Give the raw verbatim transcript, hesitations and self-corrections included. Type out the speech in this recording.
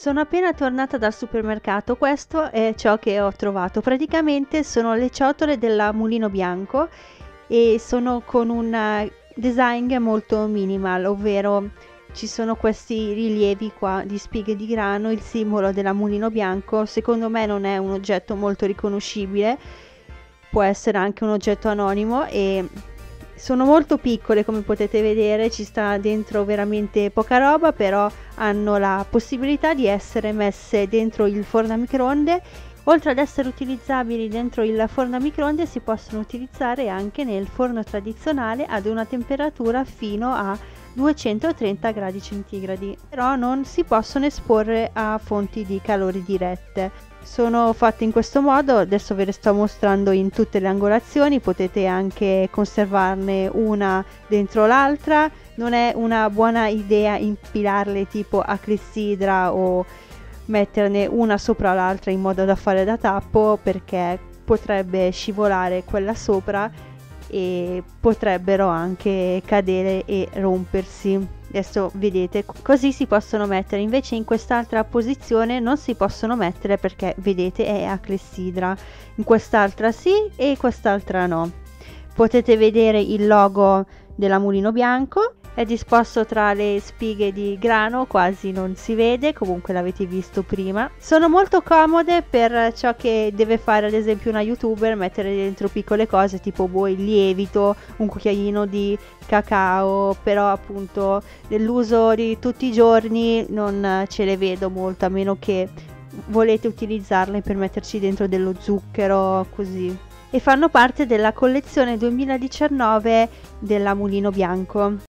Sono appena tornata dal supermercato, questo è ciò che ho trovato. Praticamente sono le ciotole della Mulino Bianco e sono con un eh, design molto minimal, ovvero ci sono questi rilievi qua di spighe di grano, il simbolo della Mulino Bianco. Secondo me non è un oggetto molto riconoscibile, può essere anche un oggetto anonimo e sono molto piccole, come potete vedere, ci sta dentro veramente poca roba, però hanno la possibilità di essere messe dentro il forno a microonde. Oltre ad essere utilizzabili dentro il forno a microonde, si possono utilizzare anche nel forno tradizionale ad una temperatura fino a duecentotrenta gradi centigradi, però non si possono esporre a fonti di calore dirette. Sono fatte in questo modo, adesso ve le sto mostrando in tutte le angolazioni, potete anche conservarne una dentro l'altra. Non è una buona idea impilarle tipo a clessidra o metterne una sopra l'altra in modo da fare da tappo, perché potrebbe scivolare quella sopra e potrebbero anche cadere e rompersi. Adesso vedete, così si possono mettere, invece in quest'altra posizione non si possono mettere perché vedete è a clessidra, in quest'altra sì e quest'altra no. Potete vedere il logo della Mulino Bianco, è disposto tra le spighe di grano, quasi non si vede, comunque l'avete visto prima. Sono molto comode per ciò che deve fare ad esempio una youtuber, mettere dentro piccole cose tipo boh, il lievito, un cucchiaino di cacao, però appunto nell'uso di tutti i giorni non ce le vedo molto, a meno che volete utilizzarle per metterci dentro dello zucchero così. E fanno parte della collezione duemiladiciannove della Mulino Bianco.